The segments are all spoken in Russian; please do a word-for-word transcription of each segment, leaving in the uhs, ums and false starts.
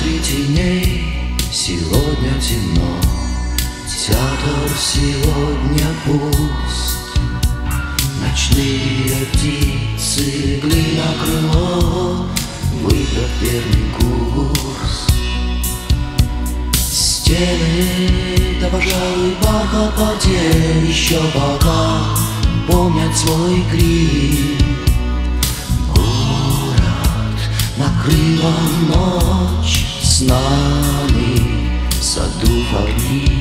театре теней сегодня темно, театр сегодня пуст. Ночные птицы легли на крыло, выбрав верный курс. Стены, да, пожалуй, бархат воде еще пока помнят свой крик. Город накрыла ночь, с нами задув огни.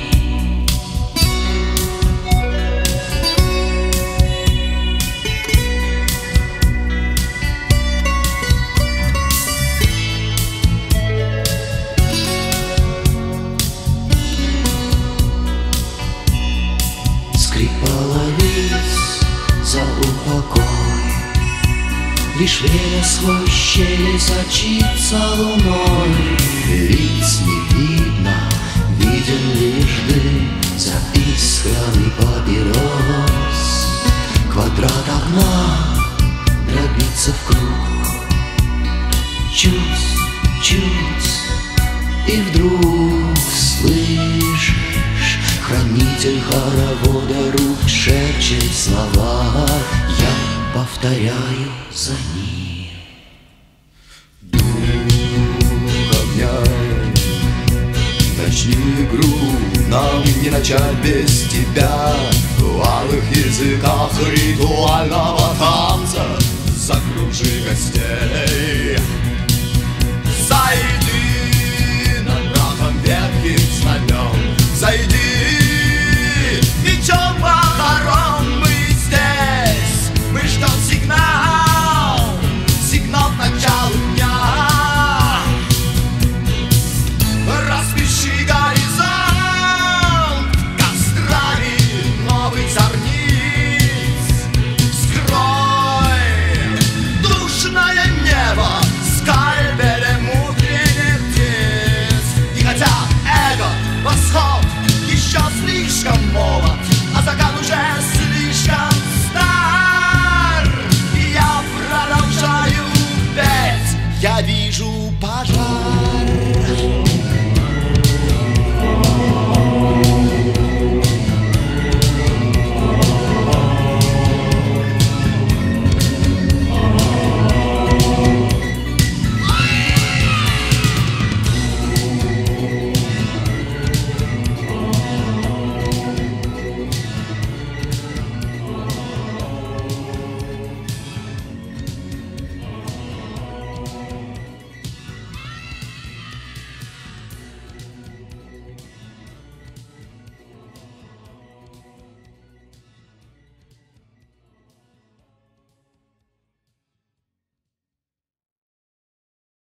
Скрип половиц за упокой, лишь время сквозь щели сочится луной. Лиц не видно, виден лишь дым за искрами папирос. Квадрат окна дробится в круг, чуть, чуть, и вдруг слышишь, хранитель хоровода рук шепчет слова. Я повторяю за ним. Дух огня, начни игру, нам не начать без тебя. В алых языках ритуального танца закружи гостей.